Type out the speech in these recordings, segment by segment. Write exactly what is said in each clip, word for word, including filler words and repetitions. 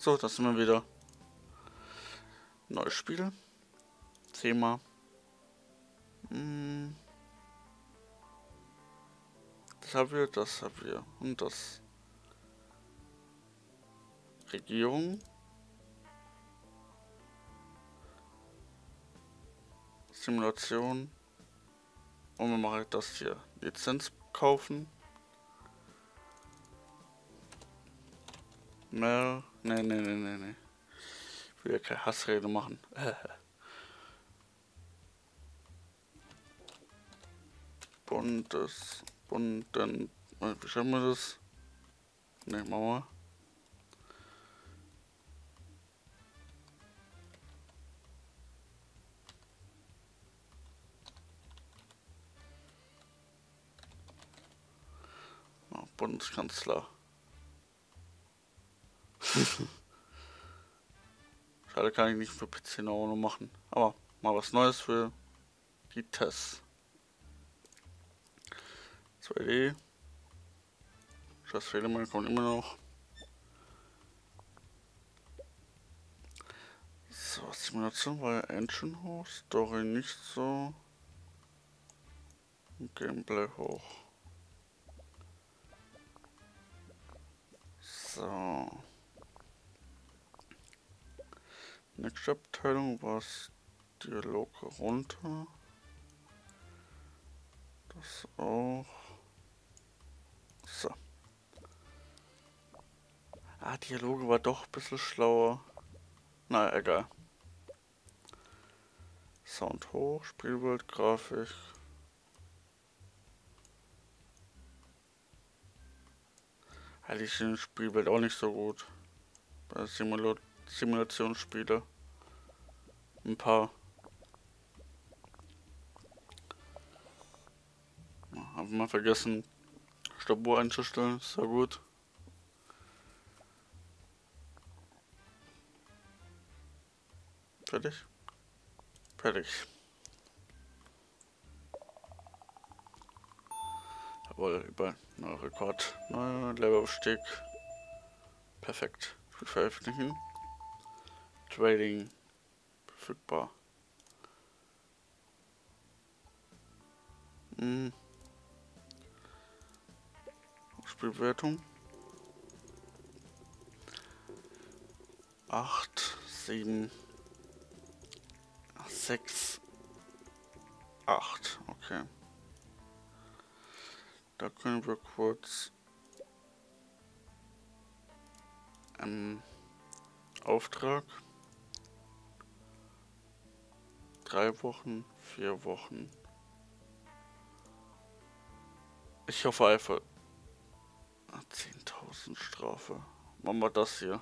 So, das sind wir wieder. Neues Spiel. Thema. Hm. Das haben wir, das haben wir. Und das. Regierung. Simulation. Und wir machen das hier. Lizenz kaufen. Mehr. Ne, ne, ne, ne, ne. Ich will ja keine Hassrede machen. Bundes. Bunden. Wie schreiben wir das? Ne, machen wir. Oh, Bundeskanzler. Schade, kann ich nicht für P C noch machen. Aber mal was Neues für die Tests. zwei D. Scheiß Fehlermeldung kommt immer noch. So, Simulation war ja Engine hoch, Story nicht so. Gameplay hoch. So. Nächste Abteilung war Dialog runter. Das auch. So. Ah, Dialoge war doch ein bisschen schlauer. Na, egal. Sound hoch, Spielwelt, Grafik. Eigentlich ist die Spielwelt auch nicht so gut. Bei Simula Simulationsspiele. Ein paar. Haben wir mal vergessen, Stoppuhr einzustellen. Ist ja gut. Fertig? Fertig. Jawohl, über neuer Rekord. Neuer Levelaufstieg. Perfekt. Für veröffentlichen. Trading. Verfügbar. Hm. Spielbewertung. acht, sieben, sechs, acht. Okay. Da können wir kurz ähm, Auftrag. Drei Wochen, vier Wochen. Ich hoffe einfach. zehntausend Strafe. Machen wir das hier.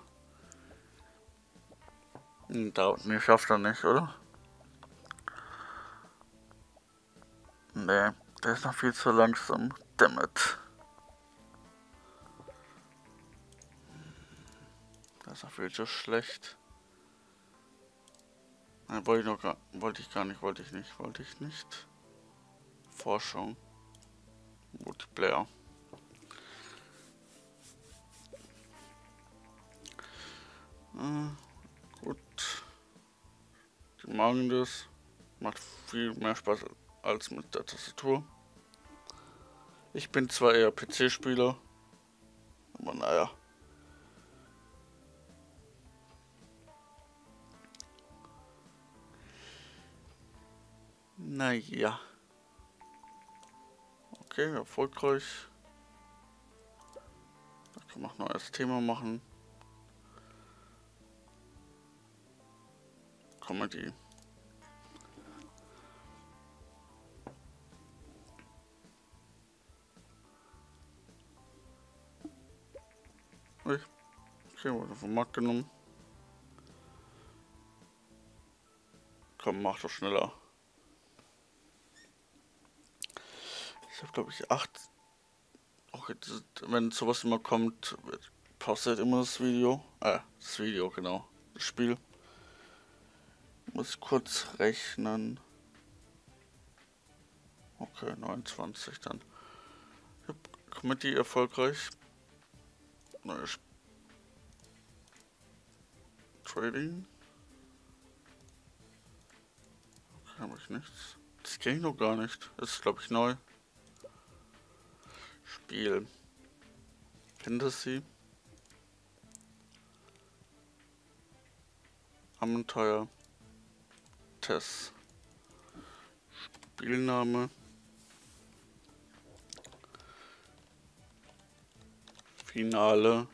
Hm, dauert nicht, schafft er nicht, oder? Nee, der ist noch viel zu langsam. Dammit. Das ist noch viel zu schlecht. Nein, wollte ich noch gar, wollte ich gar nicht, wollte ich nicht, wollte ich nicht. Forschung. Multiplayer. Äh, gut. Die machen das. Macht viel mehr Spaß als mit der Tastatur. Ich bin zwar eher P C-Spieler, aber naja. Naja. Okay, erfolgreich. Da kann man noch ein neues Thema machen. Comedy. Okay, wurde vom Markt genommen. Komm, mach doch schneller. Ich habe glaube ich acht. Okay, wenn sowas immer kommt, pausiert immer das Video. Äh, das Video, genau. Das Spiel. Ich muss kurz rechnen. Okay, neunundzwanzig dann. Comedy erfolgreich. Neues Trading. Okay, habe ich nichts. Das kenne ich noch gar nicht. Das ist, glaube ich, neu. Spiel. Fantasy. Abenteuer. Test. Spielname. Finale.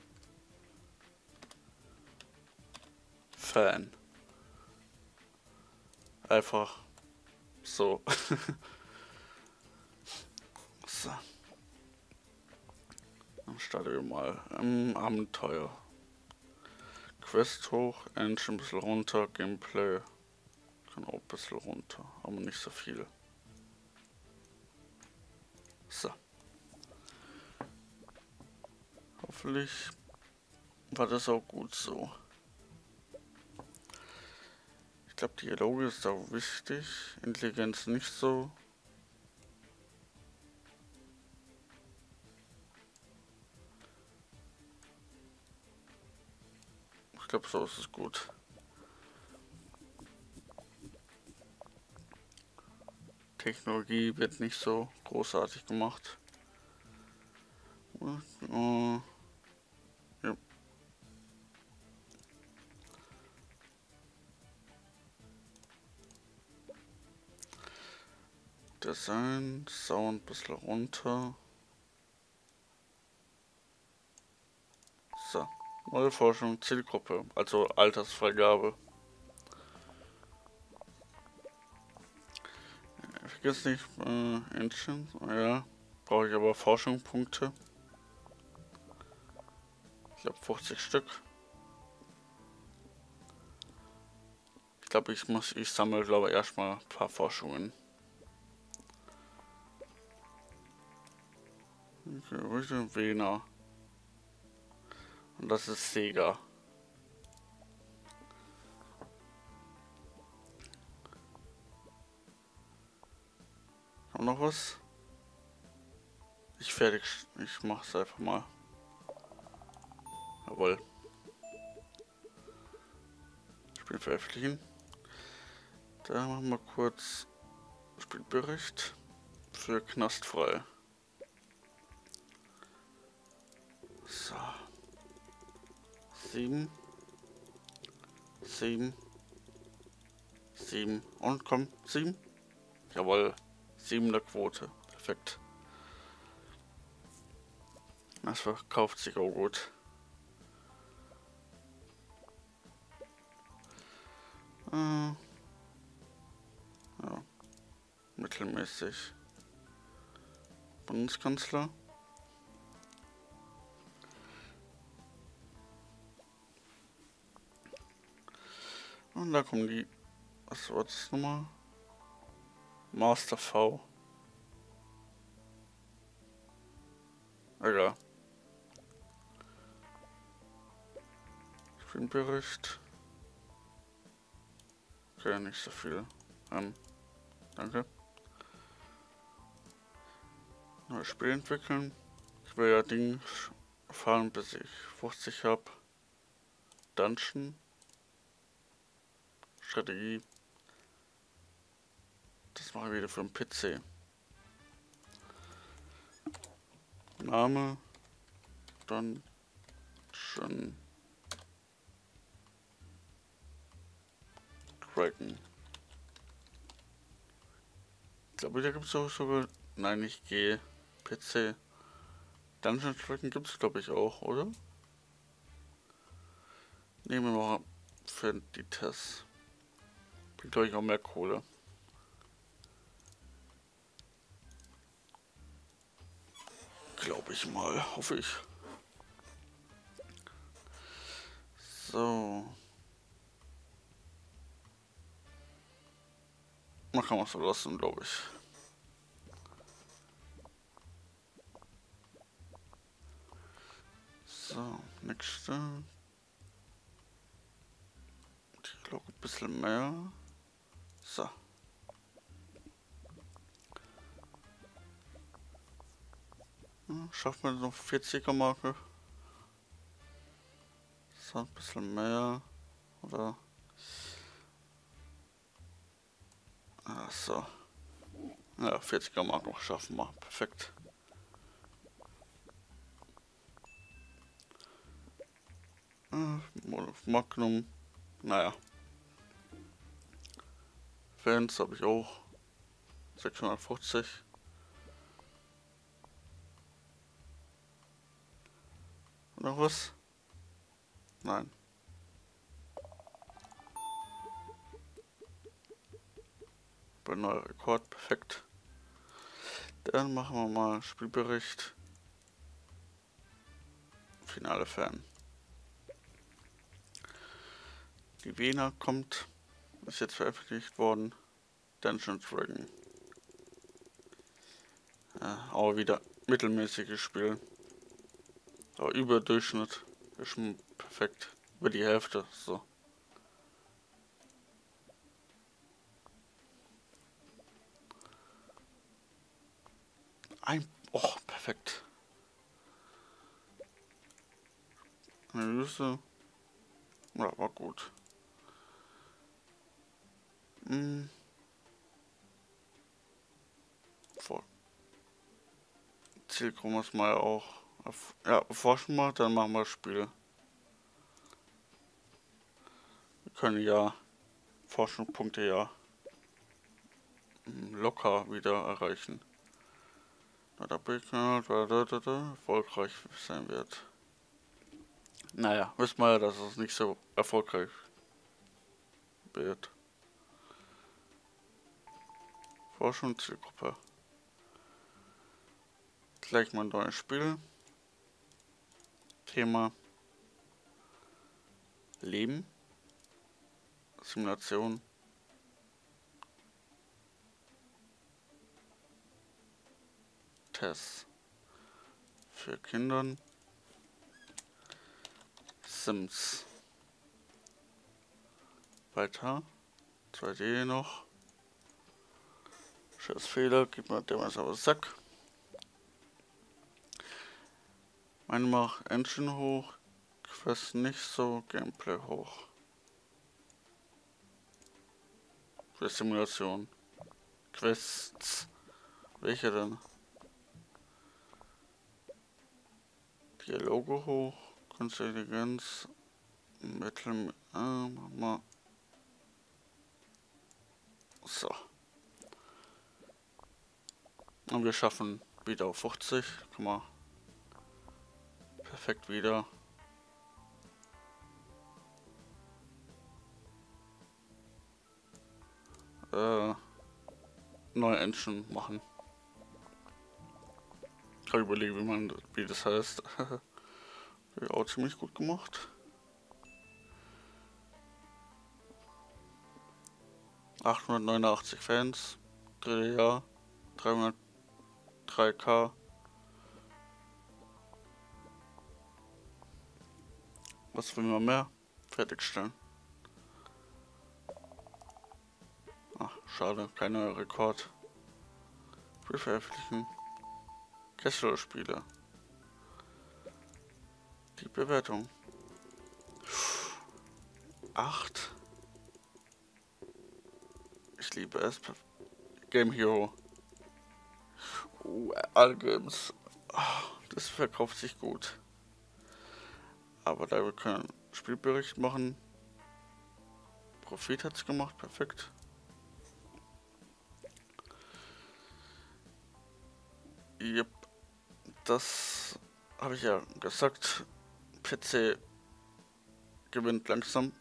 Fan. Einfach so. So. Dann starten wir mal im Abenteuer. Quest hoch, Engine ein bisschen runter, Gameplay kann auch ein bisschen runter, aber nicht so viel. So. Hoffentlich war das auch gut so. Ich glaube, Dialoge ist auch wichtig, Intelligenz nicht so. Ich glaube, so ist es gut. Technologie wird nicht so großartig gemacht. Uh, ja. Design, Sound ein bisschen runter. So, neue Forschung, Zielgruppe, also Altersfreigabe. Vergiss nicht, äh, Engine, ja, brauche ich aber Forschungspunkte. Ich glaube fünfzig Stück. Ich glaube, ich muss, ich sammle, glaube ich, erstmal ein paar Forschungen. Okay, wo ist denn Wiener? Und das ist Sega. Haben noch was? Ich fertig, ich mach's einfach mal. Jawohl. Spiel veröffentlichen. Da machen wir kurz Spielbericht für Knastfrei. So. Sieben. Sieben. Sieben. Und komm, sieben. Jawohl. Siebener Quote. Perfekt. Das verkauft sich auch gut. Äh, ja. Mittelmäßig. Bundeskanzler. Und da kommen die. Was war das nochmal? Master V. Egal. Spielbericht. Okay, nicht so viel. Ähm, danke. Neues Spiel entwickeln. Ich will ja Dinge fahren, bis ich fünfzig habe. Dungeon. Strategie. Das mache ich wieder für den P C. Name. Dungeon Dragon. Ich glaube, da gibt es auch sogar. Nein, ich gehe. P C. Dungeon Dragon gibt es, glaube ich, auch, oder? Nehmen wir mal für die Tests. Bringt, glaube ich, auch mehr Kohle. Glaube ich mal. Hoffe ich. So. Man kann was so lassen, glaube ich. So, nächste. Ich glaube ein bisschen mehr. So. Hm, schaffen wir noch vierziger Marke. So, ein bisschen mehr. Oder? Ach so. Ja, vierziger Mark noch schaffen wir. Perfekt. Magnum. Naja. Fans habe ich auch. sechshundertfünfzig. Noch was? Nein. Bei neuer Rekord, perfekt. Dann machen wir mal Spielbericht. Finale Fan. Die Vena kommt, ist jetzt veröffentlicht worden. Dungeons Dragon. Ja, auch wieder mittelmäßiges Spiel. Aber über Durchschnitt ist schon perfekt. Über die Hälfte, so. Ein, oh, perfekt. Analyse. Ja, war gut. Hm. Vor. Zielgruppe muss man ja auch. Auf, ja, erforschen mal, dann machen wir das Spiel. Wir können ja Forschungspunkte ja locker wieder erreichen. Da erfolgreich sein wird. Naja, wissen wir ja, dass es nicht so erfolgreich wird. Forschung, Zielgruppe. Gleich mal ein neues Spiel. Thema Leben. Simulation. Tests. Für Kindern. Sims. Weiter. zwei D noch. Scheiß Fehler, gib mir dem aber Sack. Meine mach Engine hoch. Quest nicht so, Gameplay hoch. Für Simulation. Quests. Welche denn? Dialoge hoch. Künstliche Intelligenz. Mittel. Äh, mach mal. So. Und wir schaffen wieder auf fünfzig. Guck mal. Perfekt wieder. Äh, neue Engine machen. Ich kann überlegen, wie man wie das heißt. Auch ziemlich gut gemacht. achthundertneunundachtzig Fans. Dritte Jahr. dreihundertdrei K. Was will man mehr? Fertigstellen. Ach, schade, kein neuer Rekord. Für veröffentlichen. Kessler-Spiele. Die Bewertung. acht. Ich liebe es. Game Hero. Uh, alle Games. Das verkauft sich gut. Aber da wir können Spielbericht machen. Profit hat's gemacht, perfekt. Yep. Das habe ich ja gesagt. P C gewinnt langsam.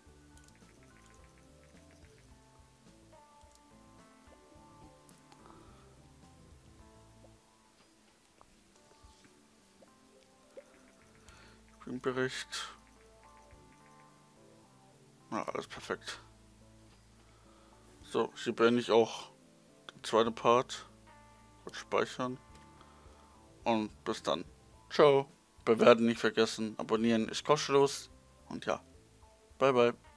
Bericht. Ja, alles perfekt. So, hier beende ich auch den zweiten Part. Kurz speichern. Und bis dann. Ciao. Bewerten nicht vergessen. Abonnieren ist kostenlos. Und ja. Bye bye.